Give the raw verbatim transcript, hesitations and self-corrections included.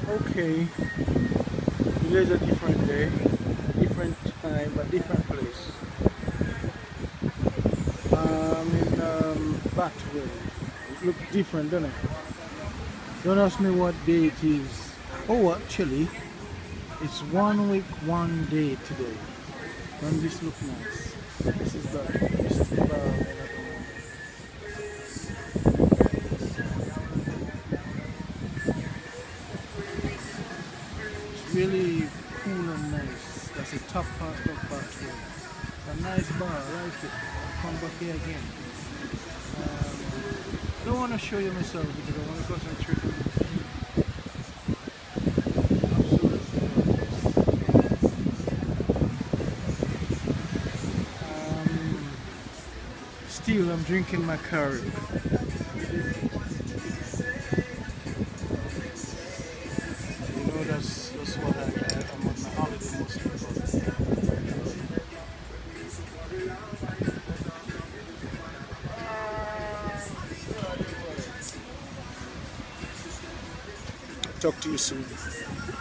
Okay, today's a different day, different time, but different place. I'm in um, Batwell. It looks different, doesn't it? Don't ask me what day it is. Oh, actually, it's one week, one day today. And this look nice. This is the this is the bar. It's really cool and nice. That's the top part of Batwell. It's a nice bar. I like it. I'll come back here again. Um, I don't want to show you myself because I want to concentrate on the view. Um, still, I'm drinking my curry. You know, that's that's what I, I, I'm on my holiday mostly for. Talk to you soon.